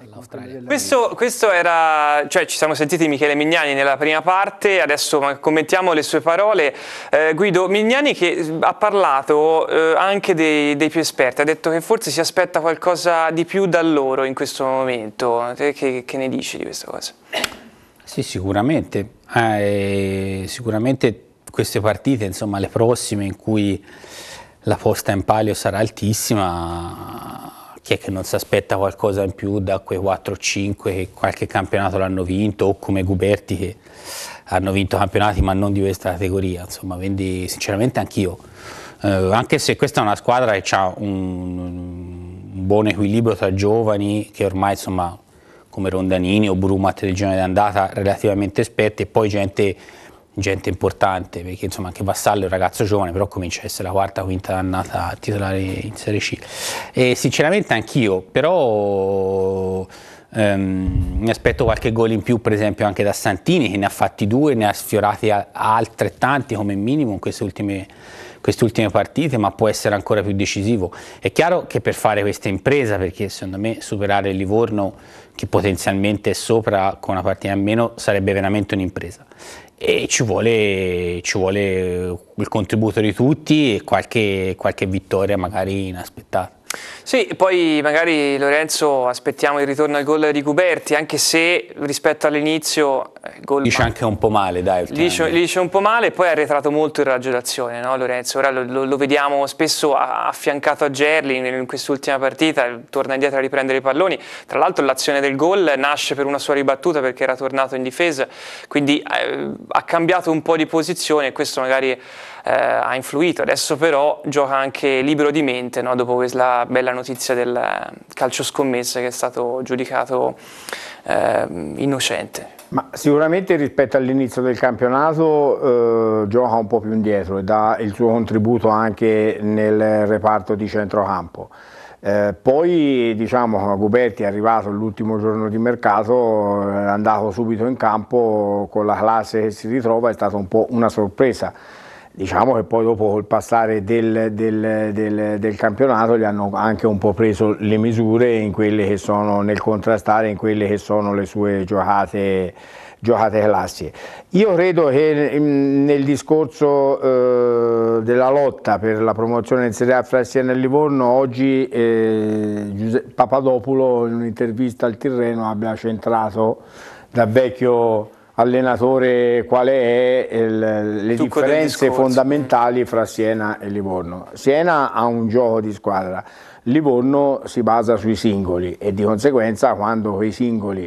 all'Australia. Questo era, cioè ci siamo sentiti Michele Mignani nella prima parte, adesso commentiamo le sue parole. Guido, Mignani che ha parlato anche dei più esperti, ha detto che forse si aspetta qualcosa di più da loro in questo momento. Te che ne dici di questa cosa? Sì, sicuramente. Sicuramente queste partite, insomma, le prossime in cui la posta in palio sarà altissima, chi è che non si aspetta qualcosa in più da quei 4-5 che qualche campionato l'hanno vinto, o come Guberti che hanno vinto campionati ma non di questa categoria, insomma, quindi sinceramente anch'io, anche se questa è una squadra che ha un buon equilibrio tra giovani che ormai, insomma, come Rondanini o Brumat del girone d'andata relativamente esperti, e poi gente importante, perché insomma anche Vassallo è un ragazzo giovane, però comincia a essere la quarta o quinta annata titolare in Serie C. E sinceramente anch'io, però mi aspetto qualche gol in più, per esempio anche da Santini, che ne ha fatti 2, ne ha sfiorati altrettanti come minimo in queste ultime partite, ma può essere ancora più decisivo. È chiaro che per fare questa impresa, perché secondo me superare il Livorno, che potenzialmente è sopra con una partita in meno, sarebbe veramente un'impresa, e ci vuole il contributo di tutti e qualche vittoria magari inaspettata. Sì, poi magari Lorenzo aspettiamo il ritorno al gol di Guberti, anche se rispetto all'inizio il gol dice anche un po' male, dai. Dice un po' male, poi ha arretrato molto il raggio d'azione, no Lorenzo? Ora lo vediamo spesso affiancato a Gerli in quest'ultima partita, torna indietro a riprendere i palloni. Tra l'altro l'azione del gol nasce per una sua ribattuta perché era tornato in difesa, quindi ha cambiato un po' di posizione e questo magari ha influito. Adesso però gioca anche libero di mente, no? Dopo questa bella notizia del calcio scommesse che è stato giudicato innocente. Ma sicuramente rispetto all'inizio del campionato gioca un po' più indietro e dà il suo contributo anche nel reparto di centrocampo. Poi diciamo Guberti è arrivato l'ultimo giorno di mercato, è andato subito in campo con la classe che si ritrova, è stata un po' una sorpresa. Diciamo che poi dopo col passare del campionato gli hanno anche un po' preso le misure in quelle che sono nel contrastare, in quelle che sono le sue giocate classiche. Io credo che nel discorso della lotta per la promozione in Serie A fra Siena e Livorno oggi Papadopoulo in un'intervista al Tirreno abbia centrato da vecchio allenatore quale è le differenze fondamentali fra Siena e Livorno. Siena ha un gioco di squadra, Livorno si basa sui singoli e di conseguenza quando quei singoli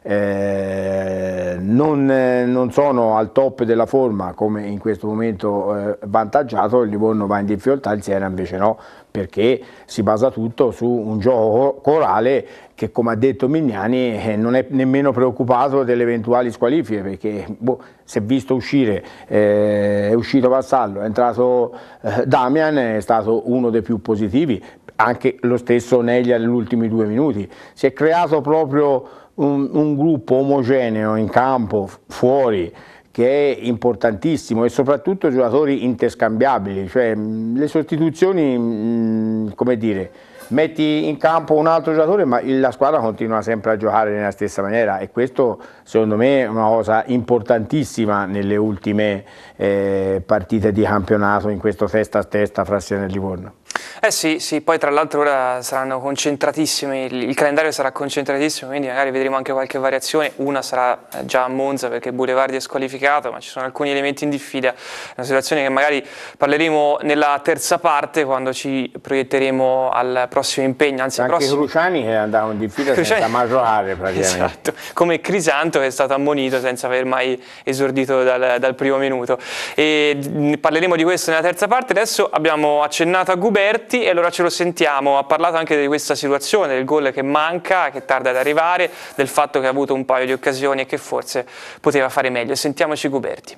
non sono al top della forma come in questo momento vantaggiato, il Livorno va in difficoltà, il Siena invece no, perché si basa tutto su un gioco corale che, come ha detto Mignani, non è nemmeno preoccupato delle eventuali squalifiche, perché si è visto uscire, è uscito Vassallo, è entrato Damian, è stato uno dei più positivi, anche lo stesso Neglia negli ultimi 2 minuti. Si è creato proprio un gruppo omogeneo in campo, fuori, che è importantissimo, e soprattutto giocatori interscambiabili, cioè le sostituzioni, come dire, metti in campo un altro giocatore ma la squadra continua sempre a giocare nella stessa maniera, e questo secondo me è una cosa importantissima nelle ultime partite di campionato, in questo testa a testa fra Siena e Livorno. Sì, poi tra l'altro ora saranno concentratissimi, il calendario sarà concentratissimo, quindi magari vedremo anche qualche variazione. Una sarà già a Monza perché Boulevardi è squalificato, ma ci sono alcuni elementi in diffida, una situazione che magari parleremo nella terza parte quando ci proietteremo al prossimo impegno. Anzi, anche Cruciani che è andato in diffida senza mai giocare praticamente. Esatto, come Crisanto che è stato ammonito senza aver mai esordito dal primo minuto. E parleremo di questo nella terza parte. Adesso abbiamo accennato a Guberti e allora ce lo sentiamo. Ha parlato anche di questa situazione, del gol che manca, che tarda ad arrivare, del fatto che ha avuto un paio di occasioni e che forse poteva fare meglio. Sentiamoci Guberti.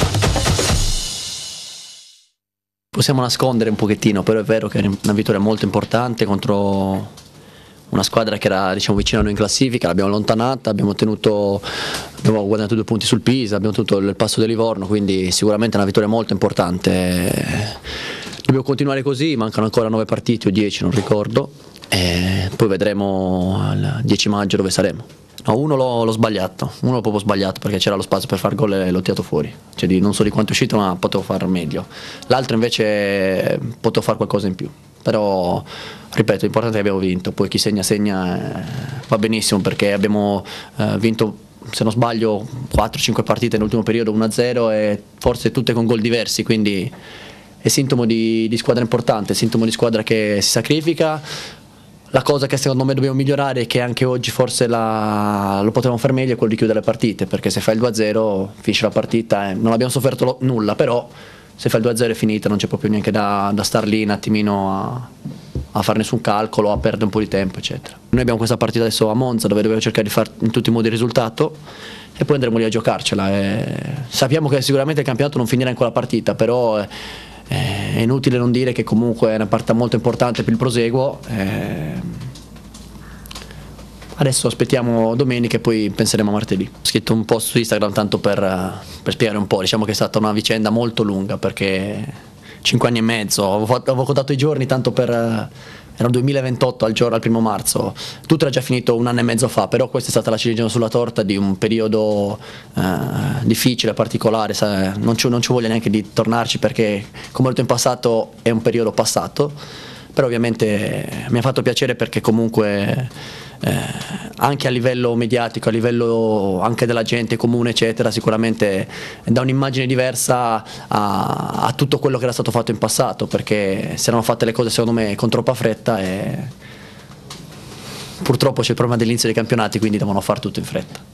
Possiamo nascondere un pochettino, però è vero che è una vittoria molto importante contro una squadra che era, diciamo, vicino a noi in classifica. L'abbiamo allontanata, abbiamo guadagnato 2 punti sul Pisa, abbiamo tenuto il passo del Livorno, quindi sicuramente è una vittoria molto importante. Dobbiamo continuare così, mancano ancora 9 partite o 10, non ricordo, e poi vedremo il 10 maggio dove saremo. No, uno l'ho sbagliato, uno l'ho proprio sbagliato perché c'era lo spazio per far gol e l'ho tirato fuori, cioè non so di quanto è uscito ma potevo far meglio. L'altro invece potevo fare qualcosa in più, però ripeto, l'importante è che abbiamo vinto, poi chi segna va benissimo perché abbiamo vinto, se non sbaglio, 4-5 partite nell'ultimo periodo 1-0 e forse tutte con gol diversi, quindi è sintomo di squadra importante, è sintomo di squadra che si sacrifica. La cosa che secondo me dobbiamo migliorare è che anche oggi forse lo potevamo fare meglio è quello di chiudere le partite, perché se fai il 2-0 finisce la partita e non abbiamo sofferto nulla, però se fai il 2-0 è finita, non c'è proprio neanche da star lì un attimino a fare nessun calcolo, a perdere un po' di tempo eccetera. Noi abbiamo questa partita adesso a Monza dove dobbiamo cercare di fare in tutti i modi il risultato e poi andremo lì a giocarcela. Sappiamo che sicuramente il campionato non finirà in quella partita, però è inutile non dire che comunque è una partita molto importante per il proseguo. Adesso aspettiamo domenica e poi penseremo a martedì. Ho scritto un post su Instagram tanto per spiegare un po', diciamo che è stata una vicenda molto lunga perché 5 anni e mezzo, avevo contato i giorni tanto era 2028 al 1° marzo, tutto era già finito 1 anno e mezzo fa, però questa è stata la ciliegina sulla torta di un periodo difficile, particolare, non ci voglia neanche di tornarci perché come ho detto in passato è un periodo passato, però ovviamente mi ha fatto piacere perché comunque anche a livello mediatico, a livello anche della gente comune eccetera, sicuramente dà un'immagine diversa a tutto quello che era stato fatto in passato, perché si erano fatte le cose secondo me con troppa fretta e purtroppo c'è il problema dell'inizio dei campionati, quindi devono fare tutto in fretta.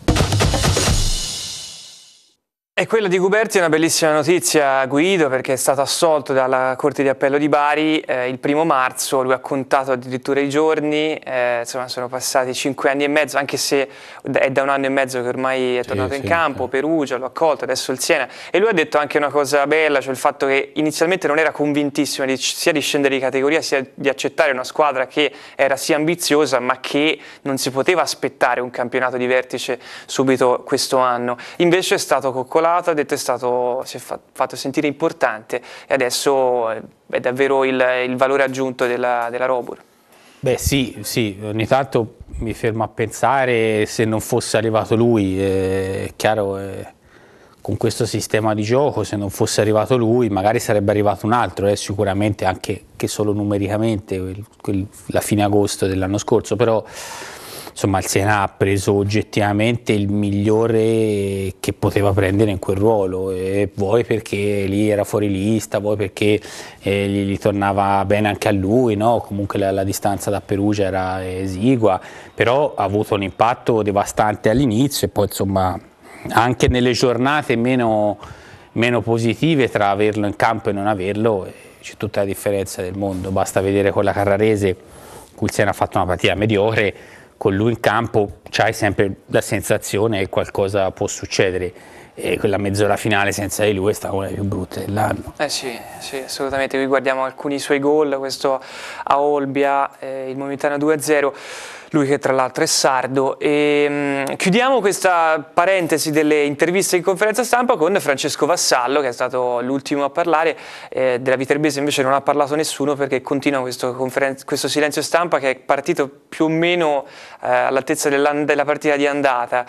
E quella di Guberti è una bellissima notizia, Guido, perché è stato assolto dalla Corte di Appello di Bari il 1° marzo, lui ha contato addirittura i giorni, insomma sono passati 5 anni e mezzo, anche se è da 1 anno e mezzo che ormai è tornato in campo, Perugia l'ha accolto, adesso il Siena, e lui ha detto anche una cosa bella, cioè il fatto che inizialmente non era convintissimo sia di scendere di categoria sia di accettare una squadra che era sì ambiziosa ma che non si poteva aspettare un campionato di vertice subito questo anno, invece è stato coccolato, ha detto si è fatto sentire importante e adesso è davvero il valore aggiunto della Robur. Beh sì, ogni tanto mi fermo a pensare se non fosse arrivato lui, è chiaro, con questo sistema di gioco se non fosse arrivato lui magari sarebbe arrivato un altro, sicuramente anche che solo numericamente la fine agosto dell'anno scorso, però insomma il Siena ha preso oggettivamente il migliore che poteva prendere in quel ruolo, e vuoi perché lì era fuori lista, vuoi perché gli tornava bene anche a lui, no? Comunque la distanza da Perugia era esigua, però ha avuto un impatto devastante all'inizio e poi insomma anche nelle giornate meno positive tra averlo in campo e non averlo c'è tutta la differenza del mondo, basta vedere con la Carrarese cui il Siena ha fatto una partita mediocre, con lui in campo c'hai sempre la sensazione che qualcosa può succedere e quella mezz'ora finale senza di lui è stata una delle più brutte dell'anno. Sì, assolutamente, qui guardiamo alcuni suoi gol, questo a Olbia, il momentaneo 2-0, lui che tra l'altro è sardo. E chiudiamo questa parentesi delle interviste in conferenza stampa con Francesco Vassallo, che è stato l'ultimo a parlare. Della Viterbese invece non ha parlato nessuno perché continua questo silenzio stampa che è partito più o meno all'altezza della partita di andata.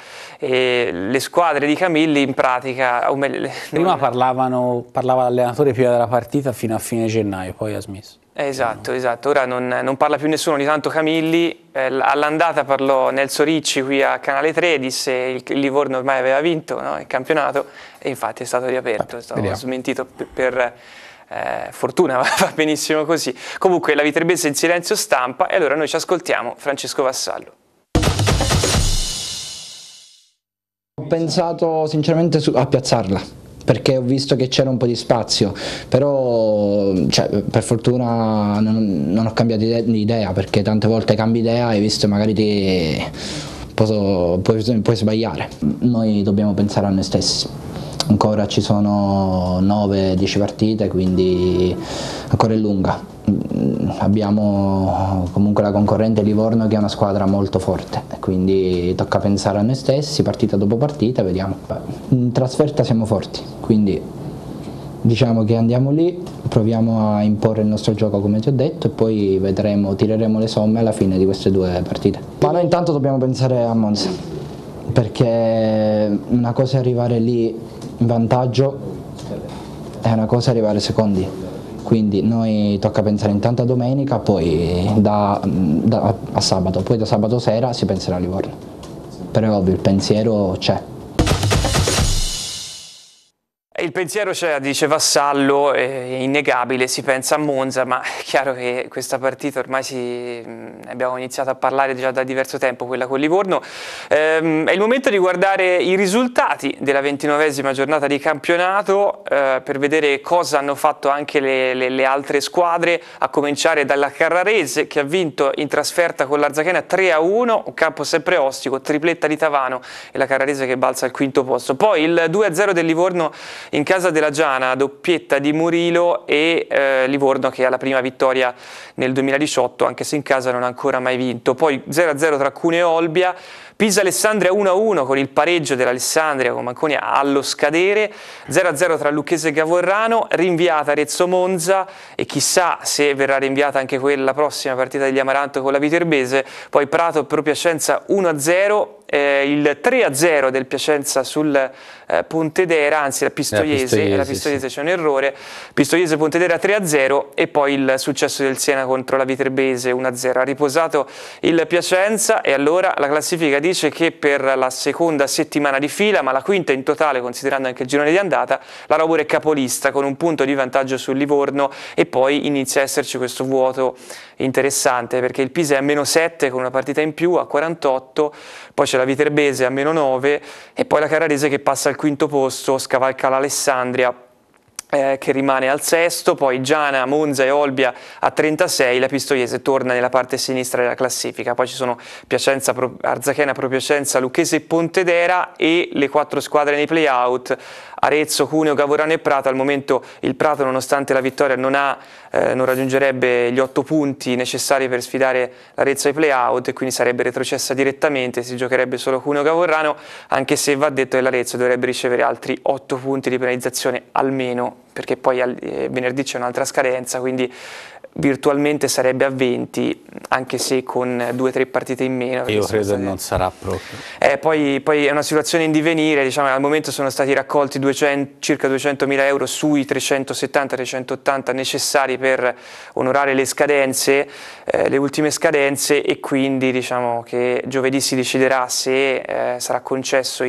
Le squadre di Camilli in pratica... Prima parlava l'allenatore prima della partita fino a fine gennaio, poi ha smesso. Esatto, ora non parla più nessuno, ogni tanto Camilli, all'andata parlò Nelson Ricci qui a Canale 3, disse il Livorno ormai aveva vinto, no, il campionato e infatti è stato riaperto, è stato smentito per fortuna, va benissimo così. Comunque la Viterbese in silenzio stampa e allora noi ci ascoltiamo Francesco Vassallo. Ho pensato sinceramente a piazzarla, perché ho visto che c'era un po' di spazio, però per fortuna non ho cambiato idea, perché tante volte cambi idea e visto magari puoi sbagliare. Noi dobbiamo pensare a noi stessi, ancora ci sono 9-10 partite, quindi ancora è lunga. Abbiamo comunque la concorrente Livorno che è una squadra molto forte, quindi tocca pensare a noi stessi partita dopo partita, vediamo. In trasferta siamo forti, quindi Diciamo che andiamo lì, proviamo a imporre il nostro gioco come ti ho detto e poi vedremo, tireremo le somme alla fine di queste 2 partite. Ma noi intanto dobbiamo pensare a Monza, perché una cosa è arrivare lì in vantaggio e una cosa è arrivare secondi, quindi noi tocca pensare intanto a domenica, poi a sabato, poi da sabato sera si penserà a Livorno, però è ovvio il pensiero c'è. Il pensiero c'è, dice Vassallo, è innegabile, si pensa a Monza, ma è chiaro che questa partita ormai abbiamo iniziato a parlare già da diverso tempo, quella con Livorno. È il momento di guardare i risultati della 29esima giornata di campionato per vedere cosa hanno fatto anche le altre squadre, a cominciare dalla Carrarese che ha vinto in trasferta con l'Arzachena 3-1, un campo sempre ostico, tripletta di Tavano e la Carrarese che balza al 5° posto. Poi il 2-0 del Livorno in casa della Giana, doppietta di Murilo e Livorno che ha la prima vittoria nel 2018, anche se in casa non ha ancora mai vinto. Poi 0-0 tra Cuneo e Olbia, Pisa-Alessandria 1-1 con il pareggio dell'Alessandria con Manconia allo scadere, 0-0 tra Lucchese e Gavorrano, rinviata Arezzo-Monza e chissà se verrà rinviata anche quella prossima partita degli Amaranto con la Viterbese, poi Prato-Pro Piacenza 1-0, il 3-0 del Piacenza sul Pontedera, anzi la Pistoiese c'è un errore, Pistoiese-Pontedera 3-0 e poi il successo del Siena contro la Viterbese 1-0. Ha riposato il Piacenza e allora la classifica dice che per la seconda settimana di fila, ma la quinta in totale considerando anche il girone di andata, la Robur è capolista con un punto di vantaggio sul Livorno e poi inizia a esserci questo vuoto interessante perché il Pisa è a -7 con una partita in più a 48, poi c'è la Viterbese a -9 e poi la Carrarese che passa al 5° posto, scavalca l'Alessandria che rimane al 6°, poi Giana, Monza e Olbia a 36, la Pistoiese torna nella parte sinistra della classifica, poi ci sono Piacenza, Arzachena, Pro Piacenza, Lucchese e Pontedera e le 4 squadre nei play-out, Arezzo, Cuneo, Gavorrano e Prato. Al momento il Prato nonostante la vittoria non raggiungerebbe gli 8 punti necessari per sfidare l'Arezzo ai play-out e quindi sarebbe retrocessa direttamente, si giocherebbe solo Cuneo-Gavorrano, anche se va detto che l'Arezzo dovrebbe ricevere altri 8 punti di penalizzazione almeno, perché poi venerdì c'è un'altra scadenza, quindi virtualmente sarebbe a 20, anche se con 2 o 3 partite in meno. Io credo che non sarà proprio. Poi è una situazione in divenire, diciamo, al momento sono stati raccolti circa 200.000 euro sui 370-380 necessari per onorare le scadenze, le ultime scadenze, e quindi diciamo che giovedì si deciderà se sarà concesso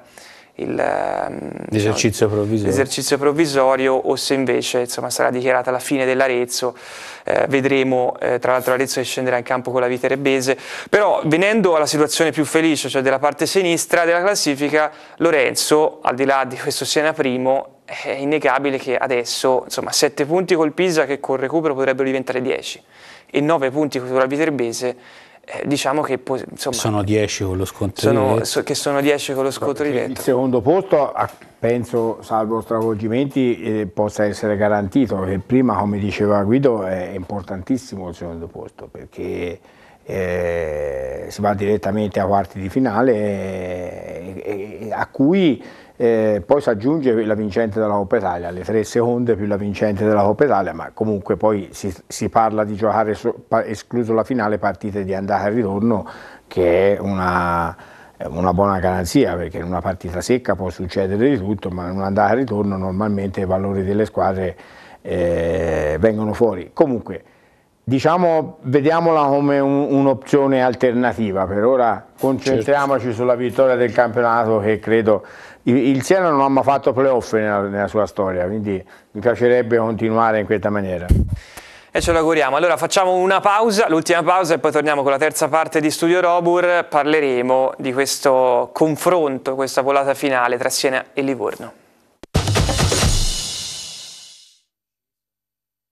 l'esercizio provvisorio o se invece insomma, sarà dichiarata la fine dell'Arezzo. Vedremo, tra l'altro l'Arezzo che scenderà in campo con la Viterbese. Però venendo alla situazione più felice, cioè della parte sinistra della classifica, Lorenzo, al di là di questo Siena primo, è innegabile che adesso insomma 7 punti col Pisa che col recupero potrebbero diventare 10 e 9 punti con la Viterbese. Diciamo che insomma, sono 10 con lo scontro diretto. Che sono 10 con lo scontro diretto. Il secondo posto penso, salvo stravolgimenti, possa essere garantito, perché prima, come diceva Guido, è importantissimo il secondo posto perché si va direttamente a quarti di finale a cui poi si aggiunge la vincente della Coppa Italia, le 3 seconde più la vincente della Coppa Italia, ma comunque poi si parla di giocare, escluso la finale, partite di andata e ritorno, che è una buona garanzia, perché in una partita secca può succedere di tutto, ma in un'andata e ritorno normalmente i valori delle squadre vengono fuori. Comunque, diciamo, vediamola come un'opzione alternativa. Per ora concentriamoci sulla vittoria del campionato, che credo il Siena non ha mai fatto playoff nella sua storia, quindi mi piacerebbe continuare in questa maniera. E ce lo auguriamo. Allora facciamo una pausa, l'ultima pausa, e poi torniamo con la terza parte di Studio Robur. Parleremo di questo confronto, questa volata finale tra Siena e Livorno.